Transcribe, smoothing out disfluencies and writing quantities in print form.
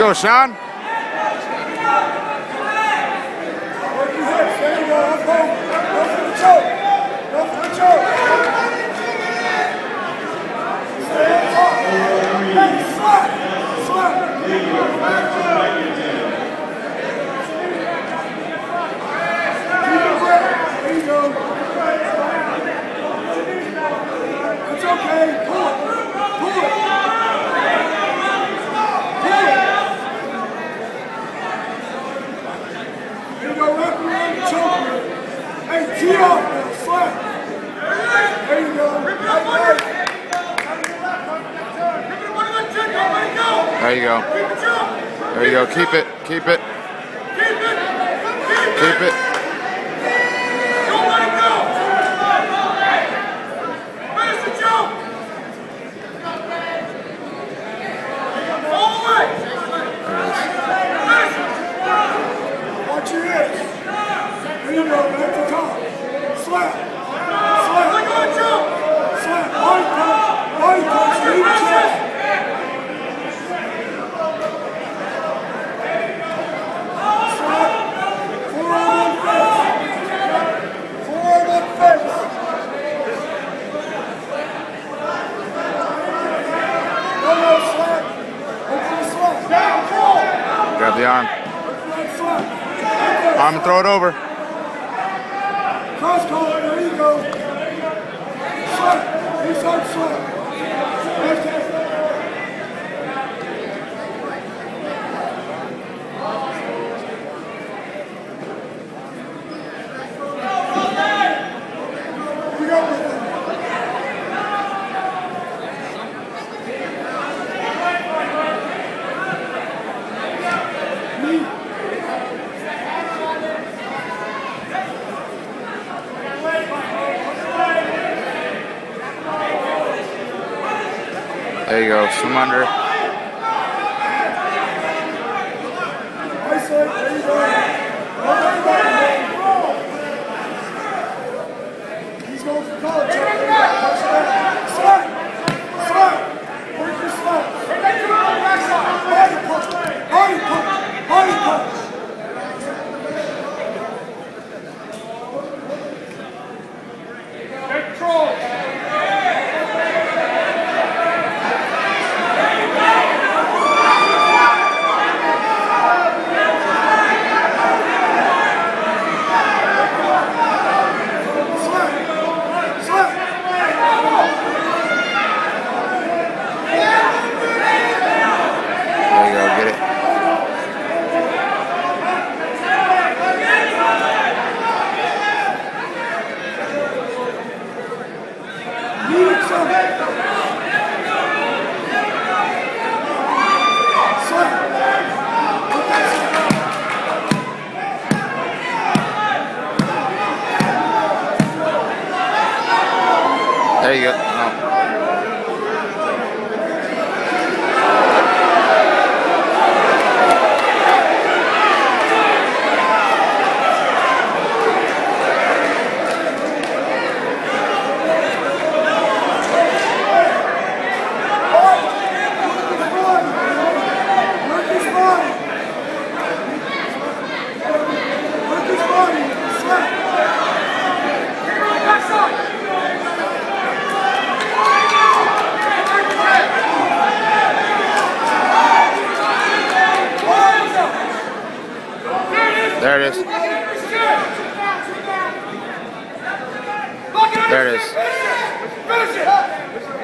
go, Sean. There you go. There you go. Keep it. Keep it. Keep it. Don't let it go. Finish the jump. All the way. Watch your hips. There you go. Back to top. Slap. Slap. Look at the jump. Slap. Body punch. Body punch. Lead the chest. Grab the arm. Arm and throw it over. Cross collar, there you go. Slap. Inside slap. Left hand. Here we go with it. There you go. Swim under. He's going for collar. Slap. Slap. Work your slap. Body punch. Body punch. Body punch. Control. There you go. Oh. There it is. There it is. Finish it!